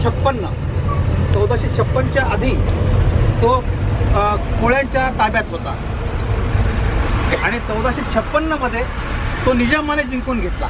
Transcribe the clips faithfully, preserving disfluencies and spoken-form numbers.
छप्पन्न चौदाशे छप्पनच्या आधी तो कोळ्यांच्या ताब्यात होता आणि चौदाशे छप्पन्नमध्ये तो निजामाने जिंकून घेतला.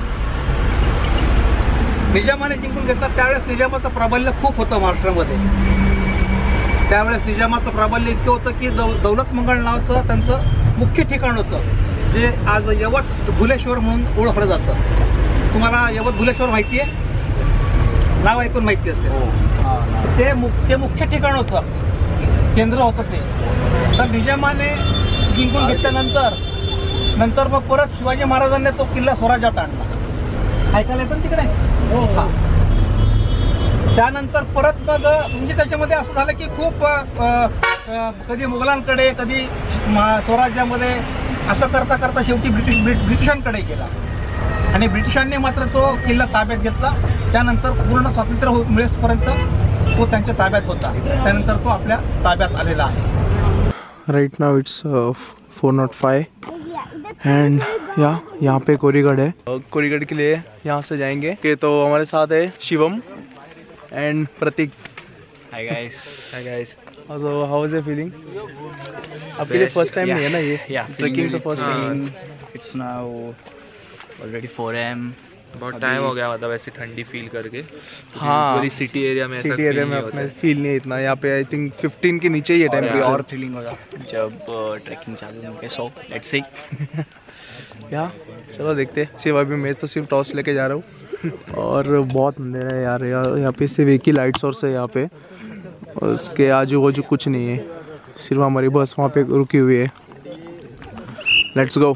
निजामाने जिंकून घेतला त्यावेळेस निजामाचं प्राबल्य खूप होतं महाराष्ट्रामध्ये. त्यावेळेस निजामाचं प्राबल्य इतकं होतं की दौ दौलत मंगळ नावाचं त्यांचं मुख्य ठिकाण होतं, जे आज यवत भुलेश्वर म्हणून ओळखलं जातं. तुम्हाला यवत भुलेश्वर माहिती आहे? नाव ऐकून माहिती असते. ते मु ते मुख्य ठिकाण होतं, केंद्र होतं ते. तर निजामाने जिंकून घेतल्यानंतर नंतर मग परत शिवाजी महाराजांनी तो किल्ला स्वराज्यात आणला. ऐकायला येतं ना तिकडे? हो. हां. त्यानंतर परत मग म्हणजे त्याच्यामध्ये असं झालं की खूप कधी मुघलांकडे कधी स्वराज्यामध्ये असं करता करता शेवटी ब्रिटिश ब्रिटिशांकडे गेला आणि ब्रिटिशांनी मात्र तो किल्ला ताब्यात घेतला. त्यानंतर पूर्ण स्वातंत्र्य हो मिळेपर्यंत तो त्यांच्या ताब्यात होता. त्यानंतर तो आपल्या ताब्यात आलेला आहे. Right now it's four not five and या यहाँ पे कोरीगढ़ है. कोरीगढ़ के लिए यहाँ से जाएंगे कि तो हमारे साथ है Shivam and Prateek. Hi guys. Hi guys. So how is it feeling? आपके लिए फर्स्ट टाइम नहीं है ना ये? Yeah, ट्रैकिंग तो first time. It's now already four A M बहुत टाइम हो गया मतलब ऐसी ठंडी फील करके. हाँ, सिटी एरिया में सिटी एरिया में अपने फील नहीं इतना. यहाँ पे आई थिंक फिफ्टीन के नीचे ही है टेम्परेचर. और थ्रिलिंग होगा जब ट्रैकिंग चालू होंगे. So let's see. या चलो देखते. सिर्फ अभी मैं तो सिर्फ टॉर्च लेके जा रहा हूँ और बहुत अंधेरा है यार. यहाँ पे सिर्फ एक ही लाइट सोर्स है यहाँ पे और उसके आजू बाजू कुछ नहीं है. सिर्फ हमारी बस वहाँ पे रुकी हुई है. Let's go.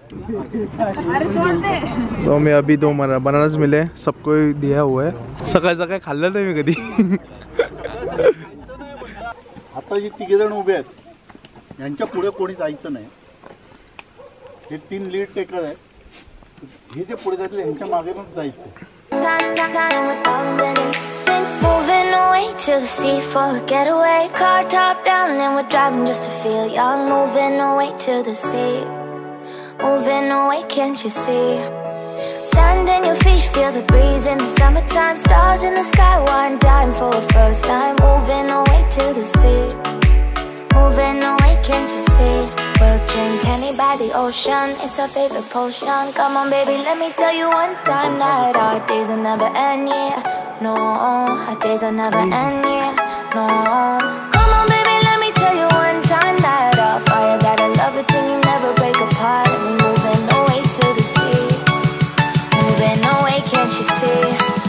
तो मैं अभी दो बनारस मिले, सबको दिया हुआ है. सकाळ सकाळ खाल्लं नाही मी कधी. आता जे तिघे जण उभे आहेत यांच्या पुढे कोणी जायचं नाही. हे तीन लीड टेकर आहेत. हे जे पुढे जातील यांच्या मागे पण जायचं. Moving away to the sea for a getaway. Car top down and we're driving just to feel young. Moving away to the sea. Moving away, can't you see? Sand in your feet, feel the breeze in the summertime. Stars in the sky, one dime for a first time. Moving away to the sea. Moving away, can't you see? We'll drink honey by the ocean, it's our favorite potion. Come on baby, let me tell you one time that our days will never end, yeah. No, our days will never end, yeah. No. Come on baby, let me tell you one time that our fire got a love it till you never break apart. And we moving away to the sea. Moving away, can't you see?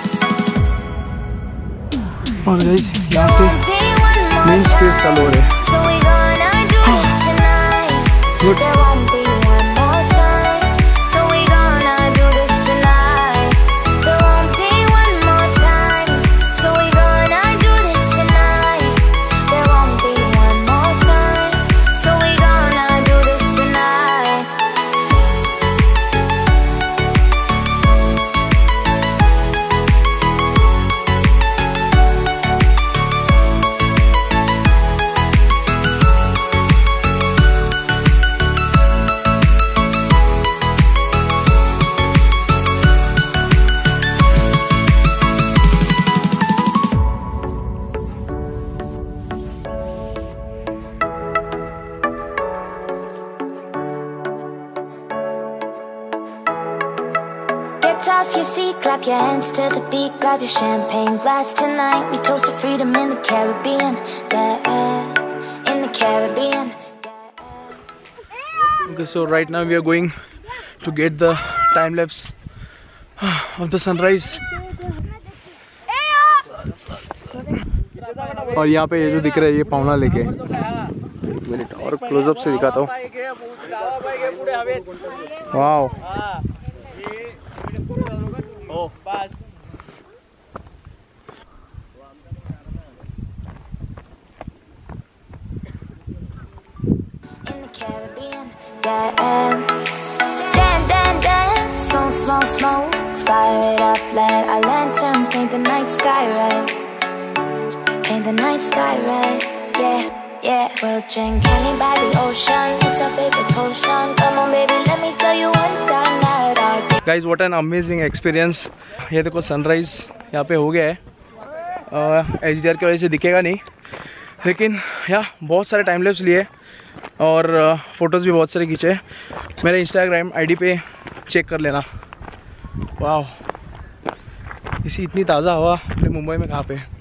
और guys यहाँ से main stage चालू हो रहे हैं. So we gonna do this tonight. There won't be one more time. So we gonna do this tonight. There won't be one more time. So we gonna do this tonight. There won't be one more time. So we gonna do this tonight. Get off your seat, clap your hands to the beat, grab your champagne glass tonight. We toast to freedom in the Caribbean, yeah, in the Caribbean. Okay, so right now we are going to get the time lapse of the sunrise. और यहाँ पे ये जो दिख रहा है ये पावना लेके. एक मिनट और क्लोजअप से दिखाता हूँ. Wow. In the Caribbean, yeah. Dan, dan, dan, smoke, smoke, smoke. Fire it up, let our lanterns paint the night sky red. Paint the night sky red, yeah, yeah. We'll drink honey by the ocean, it's our favorite potion. Come on baby, let me tell you one time that our Guys, what an amazing experience. ये देखो sunrise यहाँ पे हो गया है H D R की वजह से दिखेगा नहीं, लेकिन या बहुत सारे टाइम लैप्स लिए और फ़ोटोज़ भी बहुत सारे खींचे। मेरे इंस्टाग्राम आईडी पे चेक कर लेना। वाह, इसी इतनी ताज़ा हवा अपने मुंबई में कहाँ पे।